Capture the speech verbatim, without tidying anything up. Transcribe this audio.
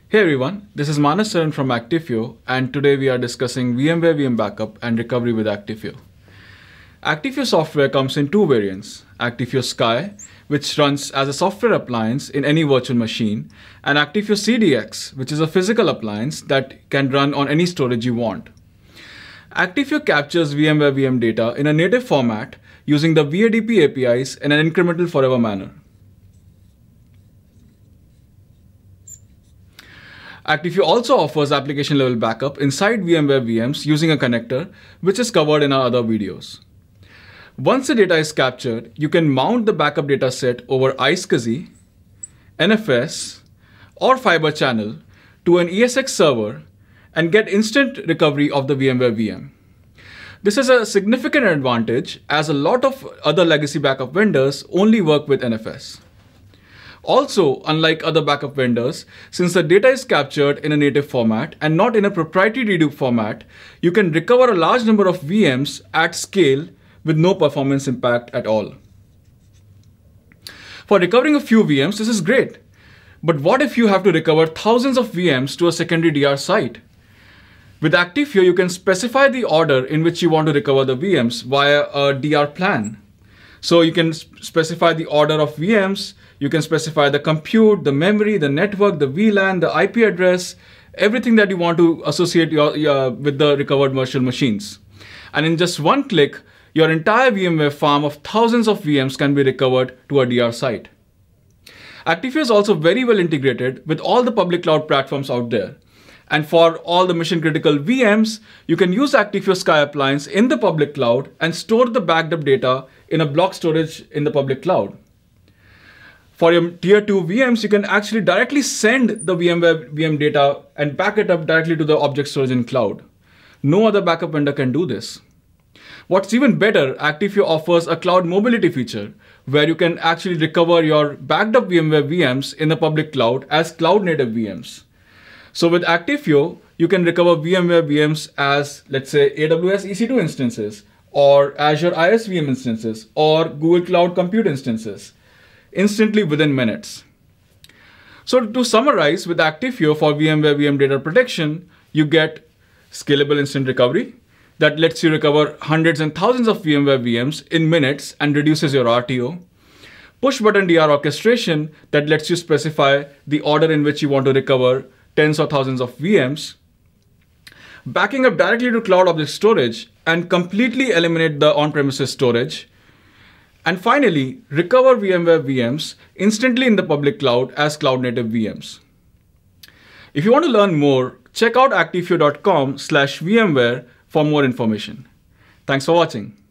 Hey everyone, this is Manas Saran from Actifio, and today we are discussing VMware V M Backup and Recovery with Actifio. Actifio software comes in two variants, Actifio Sky, which runs as a software appliance in any virtual machine, and Actifio C D X, which is a physical appliance that can run on any storage you want. Actifio captures VMware V M data in a native format using the V A D P A P Is in an incremental forever manner. Actifio also offers application level backup inside VMware V Ms using a connector, which is covered in our other videos. Once the data is captured, you can mount the backup data set over iSCSI, N F S, or fiber channel to an E S X server and get instant recovery of the VMware V M. This is a significant advantage as a lot of other legacy backup vendors only work with N F S. Also, unlike other backup vendors, since the data is captured in a native format and not in a proprietary redo format, you can recover a large number of V Ms at scale with no performance impact at all. For recovering a few V Ms, this is great. But what if you have to recover thousands of V Ms to a secondary D R site? With Actifio, you can specify the order in which you want to recover the V Ms via a D R plan. So you can specify the order of V Ms, you can specify the compute, the memory, the network, the V LAN, the I P address, everything that you want to associate your, your, with the recovered virtual machines. And in just one click, your entire VMware farm of thousands of V Ms can be recovered to a D R site. Actifio is also very well integrated with all the public cloud platforms out there. And for all the mission critical V Ms, you can use Actifio Sky appliance in the public cloud and store the backed up data in a block storage in the public cloud. For your tier two V Ms, you can actually directly send the VMware V M data and back it up directly to the object storage in cloud. No other backup vendor can do this. What's even better, Actifio offers a cloud mobility feature where you can actually recover your backed up VMware V Ms in the public cloud as cloud native V Ms. So with Actifio, you can recover VMware V Ms as, let's say, A W S E C two instances, or Azure I S V M instances, or Google Cloud Compute instances, instantly within minutes. So to summarize, with Actifio for VMware V M data protection, you get scalable instant recovery that lets you recover hundreds and thousands of VMware V Ms in minutes and reduces your R T O. Push button D R orchestration that lets you specify the order in which you want to recover tens or thousands of V Ms. Backing up directly to cloud object storage and completely eliminate the on-premises storage. And finally, recover VMware V Ms instantly in the public cloud as cloud native V Ms. If you want to learn more, check out actifio dot com slash VMware for more information. Thanks for watching.